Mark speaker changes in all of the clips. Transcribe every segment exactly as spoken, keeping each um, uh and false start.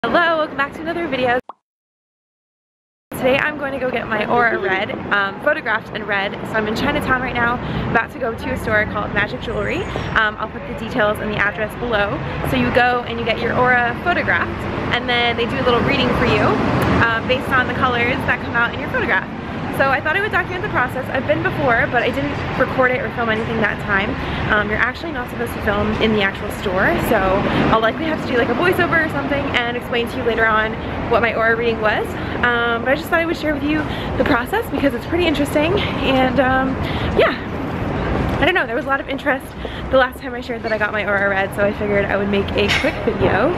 Speaker 1: Hello, welcome back to another video. Today I'm going to go get my aura read, um, photographed and read. So I'm in Chinatown right now, about to go to a store called Magic Jewelry. Um, I'll put the details and the address below. So you go and you get your aura photographed, and then they do a little reading for you um, based on the colors that come out in your photograph. So I thought I would document the process. I've been before, but I didn't record it or film anything that time. Um, you're actually not supposed to film in the actual store, so I'll likely have to do like a voiceover or something and explain to you later on what my aura reading was. Um, but I just thought I would share with you the process because it's pretty interesting, and um, yeah. I don't know, there was a lot of interest the last time I shared that I got my aura read, so I figured I would make a quick video.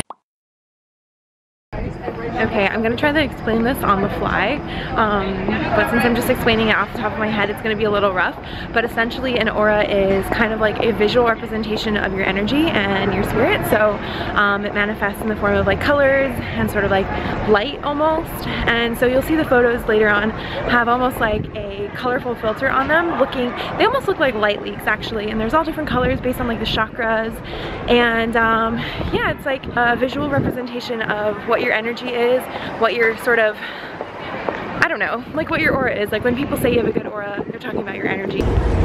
Speaker 1: Okay, I'm gonna try to explain this on the fly, um, but since I'm just explaining it off the top of my head, it's gonna be a little rough. But essentially an aura is kind of like a visual representation of your energy and your spirit. So um, it manifests in the form of like colors and sort of like light almost. And so you'll see the photos later on have almost like a colorful filter on them, looking, they almost look like light leaks actually, and there's all different colors based on like the chakras. And um, yeah, it's like a visual representation of what your energy is, what your sort of, I don't know, like what your aura is. Like when people say you have a good aura, they're talking about your energy.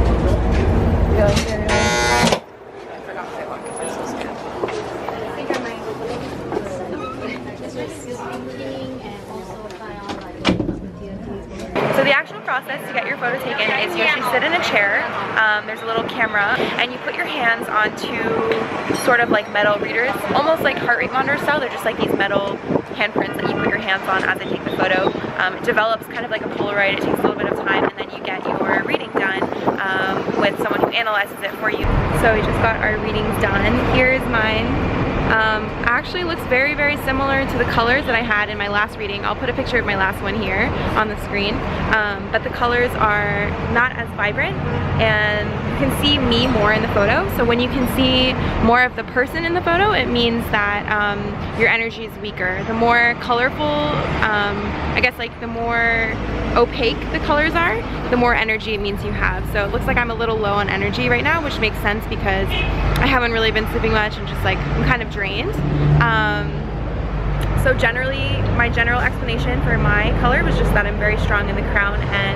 Speaker 1: So the actual process to get your photo taken is you actually sit in a chair, um, there's a little camera, and you put your hands onto sort of like metal readers, almost like heart rate monitor style. They're just like these metal handprints that you put your hands on as they take the photo. Um, it develops kind of like a Polaroid. It takes a little bit of time, and then you get your reading done um, with someone who analyzes it for you. So we just got our readings done. Here's mine. Um, actually looks very, very similar to the colors that I had in my last reading. I'll put a picture of my last one here on the screen. Um, but the colors are not as vibrant, and you can see me more in the photo. So when you can see more of the person in the photo, it means that um, your energy is weaker. The more colorful, um, I guess like the more opaque the colors are, the more energy it means you have. So it looks like I'm a little low on energy right now, which makes sense because I haven't really been sleeping much and just like I'm kind of drained. Um, so generally, my general explanation for my color was just that I'm very strong in the crown and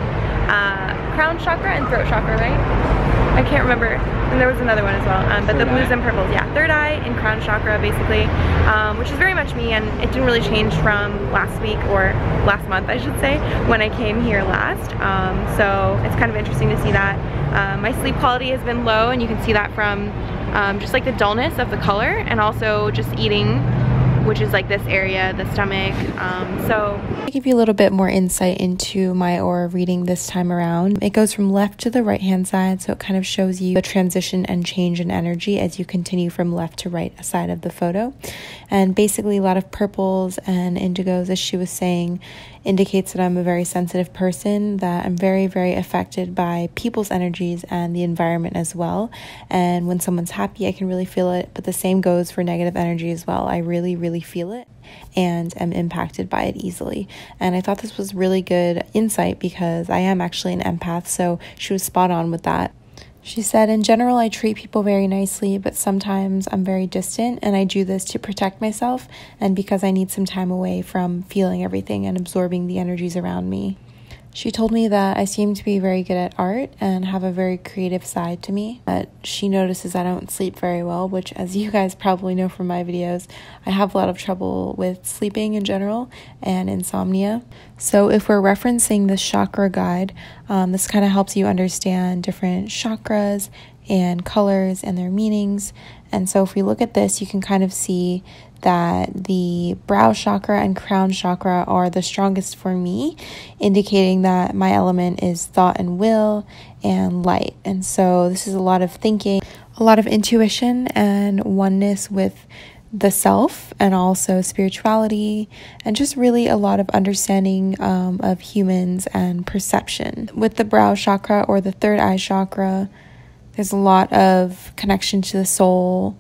Speaker 1: uh, crown chakra and throat chakra, right? I can't remember, and there was another one as well, um, but the blues and purples, yeah, third eye and crown chakra basically, um, which is very much me, and it didn't really change from last week, or last month I should say, when I came here last. Um, so it's kind of interesting to see that. Uh, my sleep quality has been low, and you can see that from um, just like the dullness of the color, and also just eating, which is like this area, the stomach. Um, so
Speaker 2: I'll give you a little bit more insight into my aura reading this time around. It goes from left to the right hand side, so it kind of shows you the transition and change in energy as you continue from left to right side of the photo. And basically a lot of purples and indigos, as she was saying, indicates that I'm a very sensitive person, that I'm very, very affected by people's energies and the environment as well. And when someone's happy, I can really feel it, but the same goes for negative energy as well. I really, really feel it and am impacted by it easily. And I thought this was really good insight because I am actually an empath, so she was spot on with that. She said, in general, I treat people very nicely, but sometimes I'm very distant, and I do this to protect myself and because I need some time away from feeling everything and absorbing the energies around me. She told me that I seem to be very good at art and have a very creative side to me, but she notices I don't sleep very well, which, as you guys probably know from my videos, I have a lot of trouble with sleeping in general and insomnia. So if we're referencing this chakra guide, um, this kind of helps you understand different chakras and colors and their meanings. And so if we look at this, you can kind of see that the brow chakra and crown chakra are the strongest for me, indicating that my element is thought and will and light. And so this is a lot of thinking, a lot of intuition and oneness with the self, and also spirituality, and just really a lot of understanding um, of humans and perception. With the brow chakra or the third eye chakra, there's a lot of connection to the soul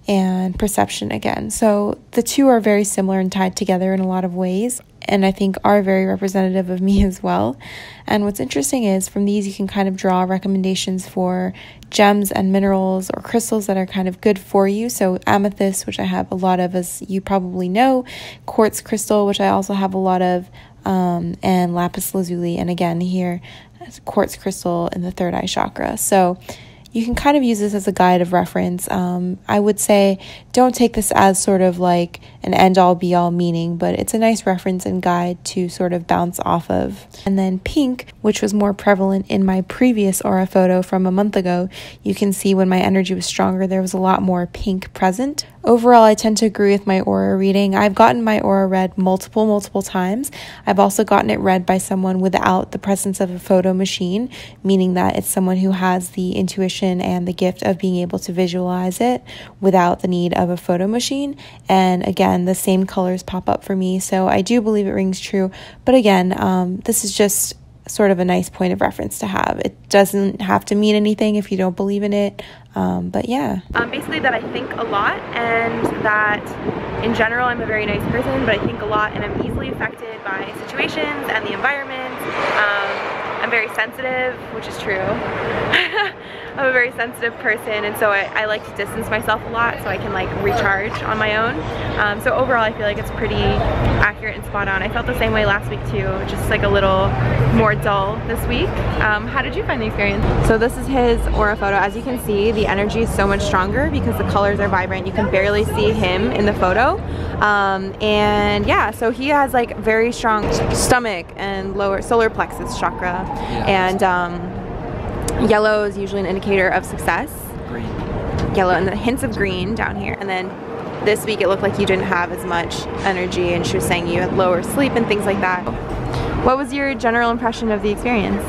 Speaker 2: and perception again. So the two are very similar and tied together in a lot of ways, and I think are very representative of me as well. And what's interesting is from these you can kind of draw recommendations for gems and minerals or crystals that are kind of good for you. So amethyst, which I have a lot of, as you probably know, quartz crystal, which I also have a lot of, um, and lapis lazuli, and again here quartz crystal in the third eye chakra. So you can kind of use this as a guide of reference. Um, I would say don't take this as sort of like an end-all be-all meaning, but it's a nice reference and guide to sort of bounce off of. And then pink, which was more prevalent in my previous aura photo from a month ago, you can see when my energy was stronger, there was a lot more pink present. Overall, I tend to agree with my aura reading. I've gotten my aura read multiple, multiple times. I've also gotten it read by someone without the presence of a photo machine, meaning that it's someone who has the intuition and the gift of being able to visualize it without the need of a photo machine. And again, the same colors pop up for me. So I do believe it rings true. But again, um, this is just sort of a nice point of reference to have. It doesn't have to mean anything if you don't believe in it. Um, but yeah.
Speaker 1: Um, basically that I think a lot, and that in general I'm a very nice person, but I think a lot and I'm easily affected by situations and the environment. Um, I'm very sensitive, which is true. I'm a very sensitive person, and so I, I like to distance myself a lot so I can like recharge on my own. Um, so overall I feel like it's pretty accurate and spot on. I felt the same way last week too, just like a little more dull this week. Um, how did you find the experience? So this is his aura photo. As you can see, the energy is so much stronger because the colors are vibrant. You can barely see him in the photo. Um, and yeah, so he has like very strong stomach and lower solar plexus chakra. Yeah. And um, yellow is usually an indicator of success.
Speaker 3: Green.
Speaker 1: Yellow and the hints of green down here. And then this week it looked like you didn't have as much energy, and she was saying you had lower sleep and things like that. What was your general impression of the experience?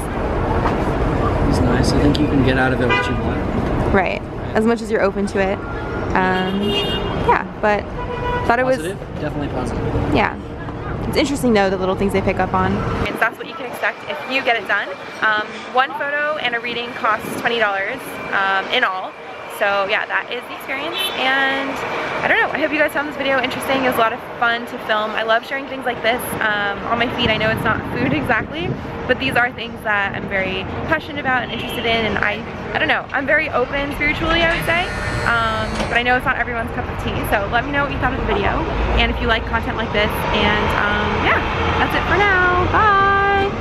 Speaker 3: It's nice. I think you can get out of it what you want.
Speaker 1: Right. As much as you're open to it. Um, yeah, but thought it was...
Speaker 3: Positive? Definitely positive.
Speaker 1: Yeah. It's interesting though, the little things they pick up on. And that's what you can expect if you get it done. Um, one photo and a reading costs twenty dollars um, in all. So yeah, that is the experience, and I don't know, I hope you guys found this video interesting. It was a lot of fun to film. I love sharing things like this um, on my feed. I know it's not food exactly, but these are things that I'm very passionate about and interested in, and I, I don't know, I'm very open spiritually, I would say, um, but I know it's not everyone's cup of tea, so let me know what you thought of the video, and if you like content like this, and um, yeah, that's it for now. Bye!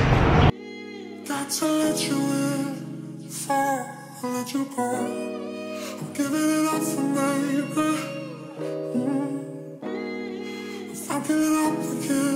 Speaker 1: Got to let you in, fall, let you go. I'm giving it up for baby. Mm. If I give it up again.